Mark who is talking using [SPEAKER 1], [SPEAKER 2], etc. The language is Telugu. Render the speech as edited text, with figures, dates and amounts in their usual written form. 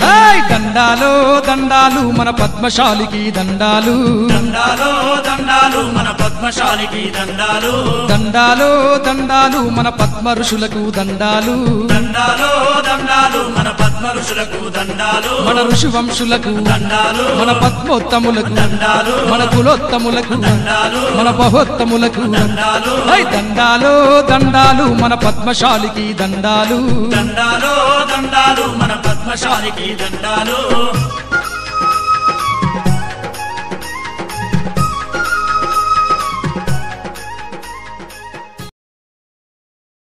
[SPEAKER 1] దండాలో దండాలు మన పద్మశాలికి దండాలు
[SPEAKER 2] దండాలో దండాలు మన పద్మశాలికి దండాలు
[SPEAKER 1] దండాలో దండాలు మన పద్మ ఋషులకు దండాలు
[SPEAKER 2] దండాలో దండాలు మన పద్మ ఋషులకు దండాలు
[SPEAKER 1] మన ఋషి వంశులకు
[SPEAKER 2] దండాలు
[SPEAKER 1] మన పద్మోత్తములకు
[SPEAKER 2] దండాలు
[SPEAKER 1] మన కులోత్తములకు
[SPEAKER 2] దండాలు
[SPEAKER 1] మన బహోత్తములకు
[SPEAKER 2] దండాలు
[SPEAKER 1] దండాలో దండాలు మన పద్మశాలికి దండాలు
[SPEAKER 2] దండాలో దండాలు మన పద్మశాలికి దండాలు